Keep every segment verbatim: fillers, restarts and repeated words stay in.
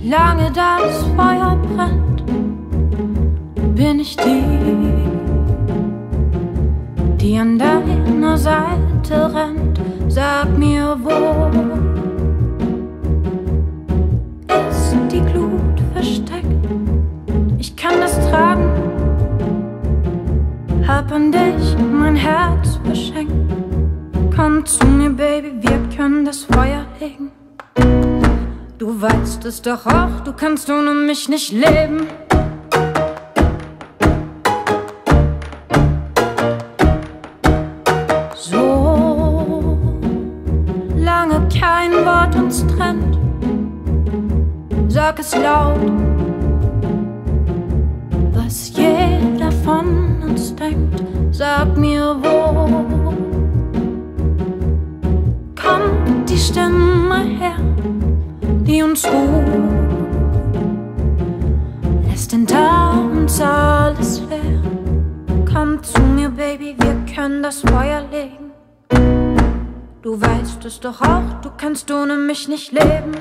Solange das Feuer brennt, bin ich die, die an deiner Seite rennt. Sag mir, wo ist die Glut versteckt? Ich kann das tragen, hab an dich mein Herz verschenkt. Komm zu mir, Baby, wir können das Feuer legen. Du weißt es doch auch, du kannst ohne mich nicht leben. So lange kein Wort uns trennt, sag es laut, was jeder von uns denkt. Sag mir, wo kommt die Stimme her, die uns ruft, lässt hinter uns alles leer. Komm zu mir, Baby, wir können das Feuer legen. Du weißt es doch auch, du kannst ohne mich nicht leben.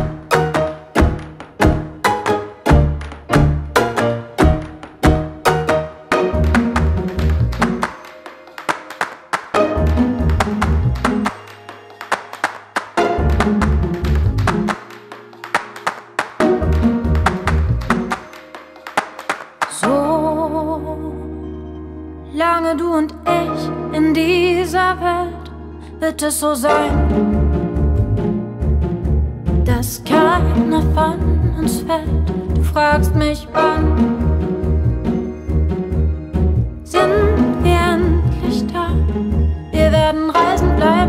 Solange du und ich in dieser Welt, wird es so sein, dass keiner von uns fällt. Du fragst mich, wann sind wir endlich da? Wir werden reisen bleiben.